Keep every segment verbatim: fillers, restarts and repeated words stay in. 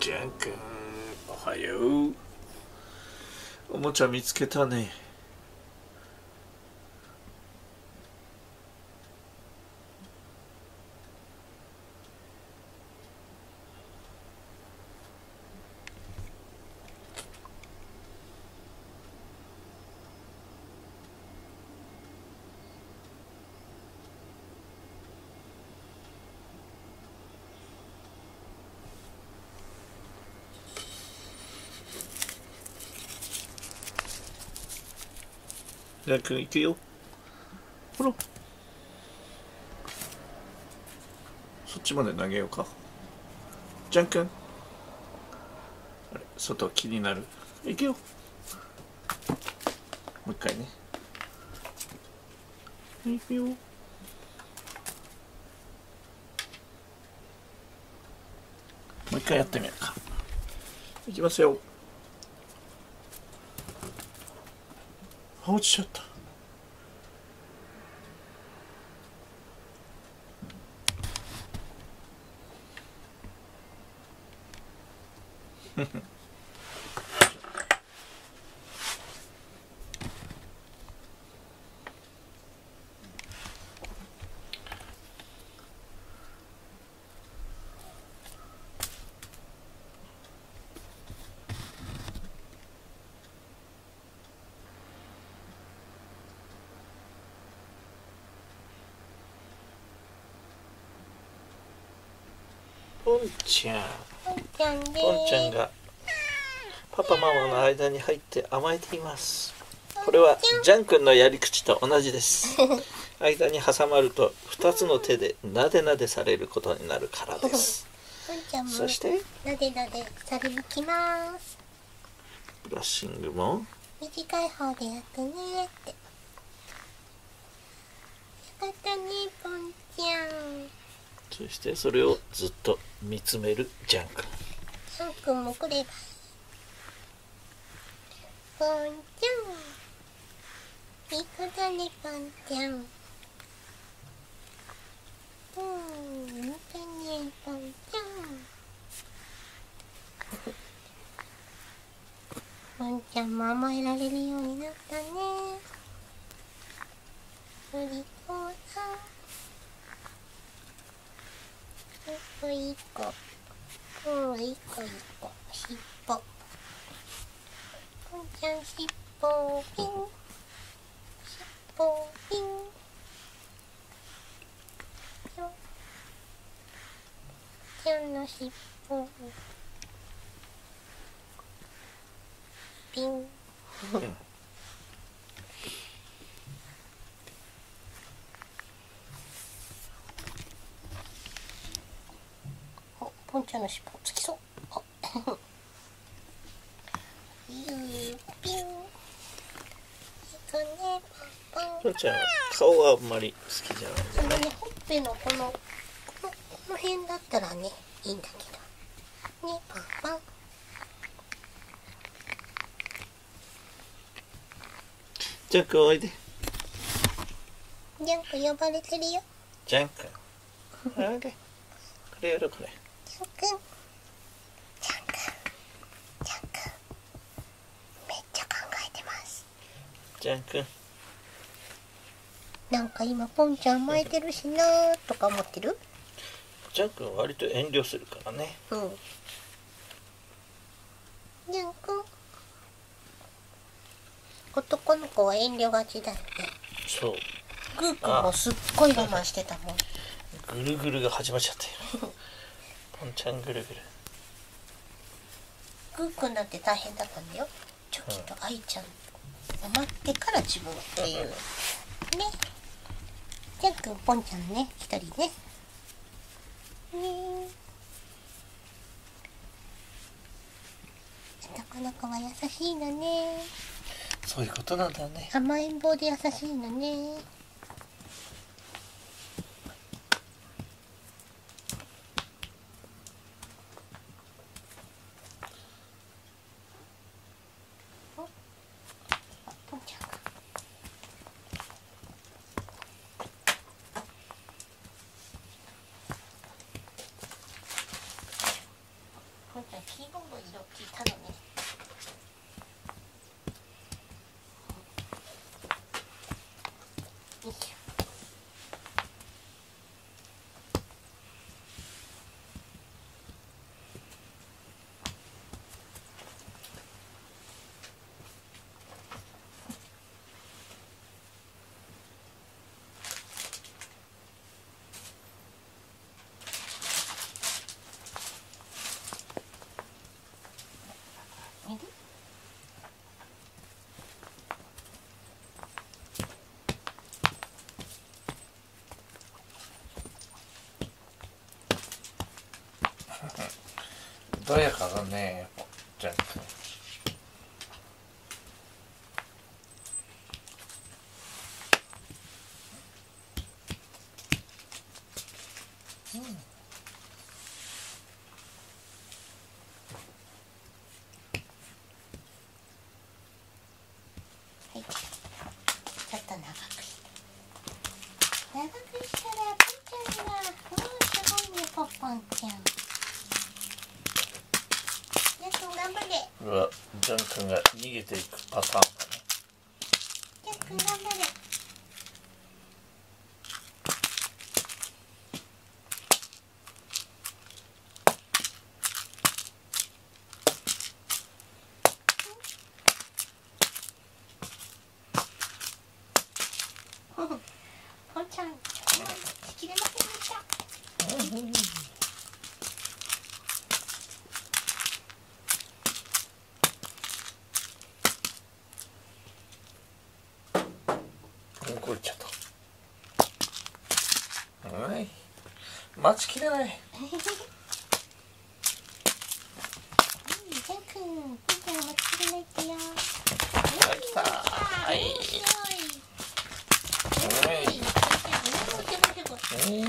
ジャン君、おはよう。おもちゃ見つけたね。ジャン君行くよ。ほら、そっちまで投げようか。ジャン君、あれ、外気になる。行くよ。もう一回ね。行くよ。もう一回やってみようか。行きますよ。あ、落ちちゃった。ポンちゃん、 ポンちゃんです。 ポンちゃんがパパママの間に入って甘えています。これはジャン君のやり口と同じです。間に挟まると二つの手でなでなでされることになるからです。 ポンちゃんもそしてなでなでされに来ます。 ブラッシングも短い方でやってねって。よかったね、ポンちゃん。 そしてそれをずっと見つめるジャン君。 ジャン君も来ればいい。ポンちゃん、いい子だね、ポンちゃん。うん、いい子ね、ポンちゃん。ポンちゃんも甘えられるようになったね。お利口さん。一個一個。うん、一個一個。尻尾。ポンちゃん尻尾ピン。尻尾ピン。ポンちゃんの尻尾ピン。うんポンちゃんの尻尾つきそう。あゆーピン。いい子ね、ポンポン。 ポンちゃんは顔はあんまり好きじゃないんだね。 あのね、ほっぺのこの、この、この辺だったらね、いいんだけど。ね、パンパン。 ジャン君おいで。 ジャン君呼ばれてるよ。 ジャン君。おいで。これやろこれ。 ジャン君。ジャン君。ジャン君。めっちゃ考えてます。 ジャン君。 なんか今ポンちゃん甘えてるしなーとか思ってる？ ジャン君は割と遠慮するからね。 うん。ジャン君。男の子は遠慮がちだよね。 そう。 グーくんもすっごい我慢してたもん。 ぐるぐるが始まっちゃったよ。ポンちゃんぐるぐる。 グーくんだって大変だったんだよ。チョキとアイちゃん待ってから自分っていう。ね。ジャン君、ポンちゃんね、一人ね。ね。男の子は優しいのね。 そういうことなんだね。 甘えん坊で優しいのね。あ、ポンちゃんが。ポンんちゃんキーボード色聞いたのね。よいしょ。 どやかだね、ジャン君。 はい、ちょっと長くして長くしたらポンちゃんが、うん、すごいね、ポンポンちゃん。ジャン君頑張れ。 うわ、ジャン君が逃げていくパターンだね。 ジャン君頑張れ。ポンちゃん、しきれませんでした。 動いちゃった。はい、待ちきれない。 ジャン君、ポンちゃん待ちきれないってよ。 はい、来た。はい。はい。うん。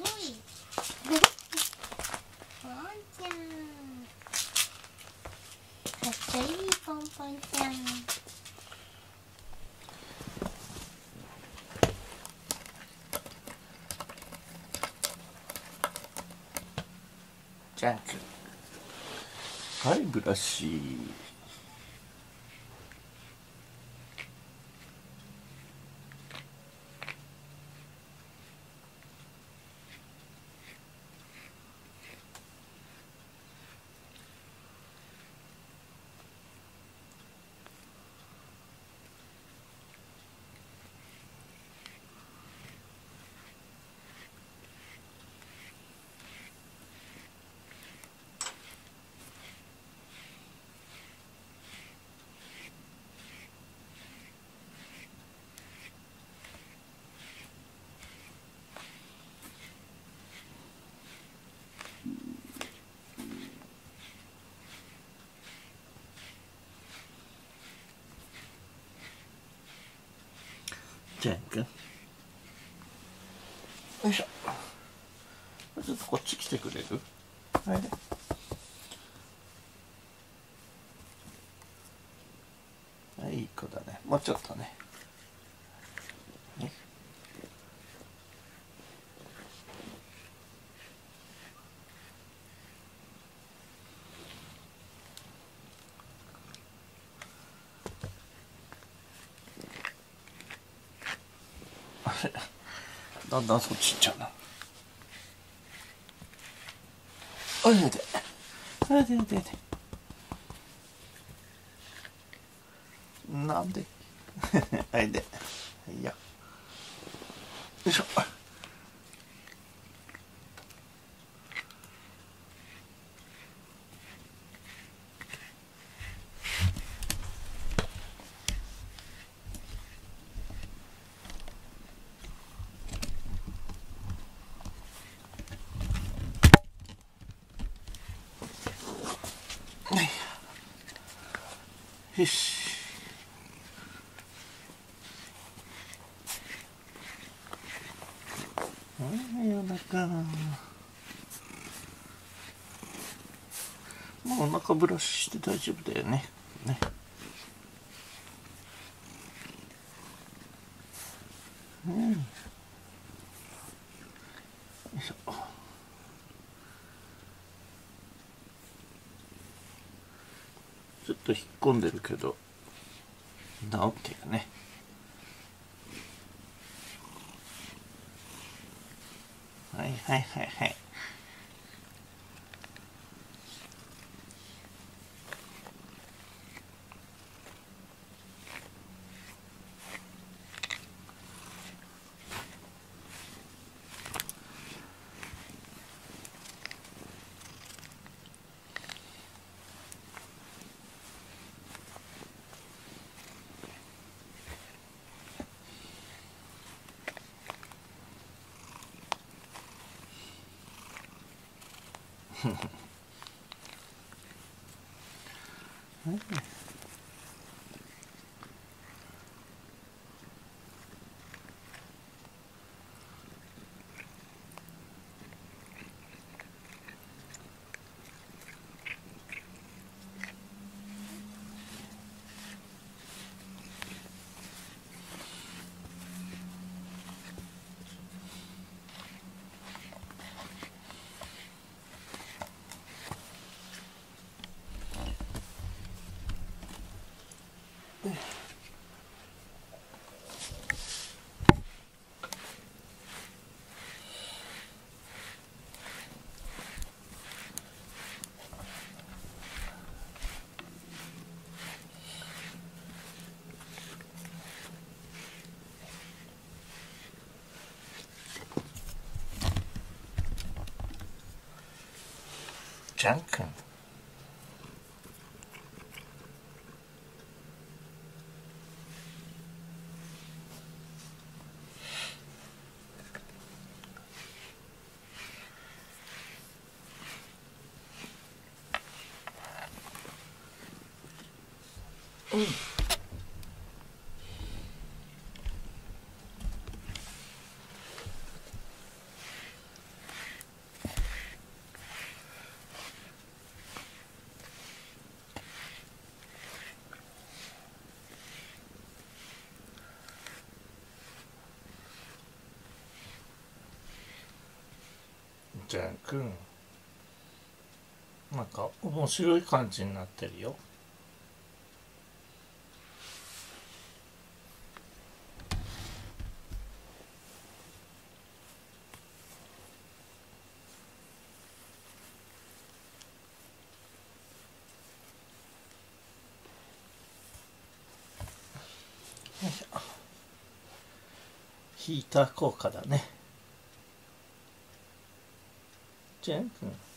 かっこいいポンポンちゃん。 ジャン君。はい、ブラシ。ジャン君。よいしょ。ちょっとこっち来てくれる？はいね。はい、いい子だね。もうちょっとね。ね。だんだんそっち行っちゃうな。おいで。おいでおいでおいで。なんでおいで。いや。よいしょ。よし。はい、お腹。もうお腹ブラシして大丈夫だよね。ね。うん。よいしょ。 ちょっと引っ込んでるけど治ってるね。はいはいはいはい。ジャン君。うん。ジャン君、なんか面白い感じになってるよ。ヒーター効果だね。ジャン君。